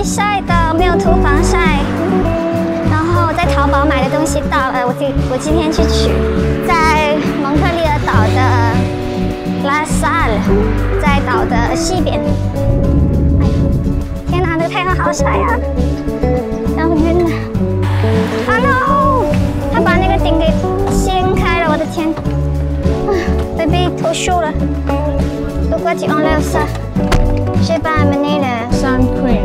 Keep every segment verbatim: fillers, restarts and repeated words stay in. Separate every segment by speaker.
Speaker 1: 西晒的，没有涂防晒。然后在淘宝买的东西到了，我今我今天去取，在蒙特利尔岛的拉萨尔，在岛的西边。天哪，这个太阳好晒啊，要晕了。啊 no！ 他把那个顶给掀开了，我的天！啊，被被脱臼了。Pourquoi tu enlèves ça? J'ai pas amené le sun cream.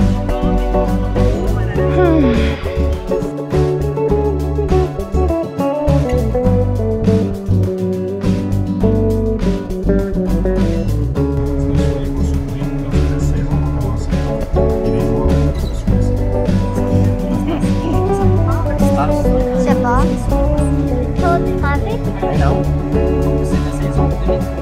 Speaker 1: Hmm. C'est bon? Trop trafic?
Speaker 2: Non. C'est la saison deux mille.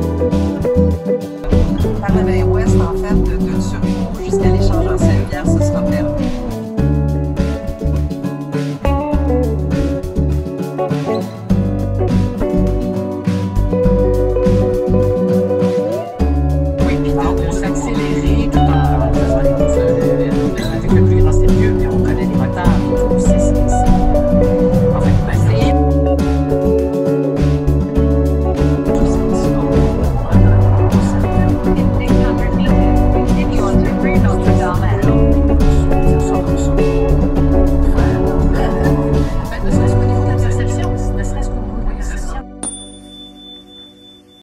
Speaker 3: Par la baie ouest, en fait, de Turino jusqu'à l'échange en Saint-Pierre,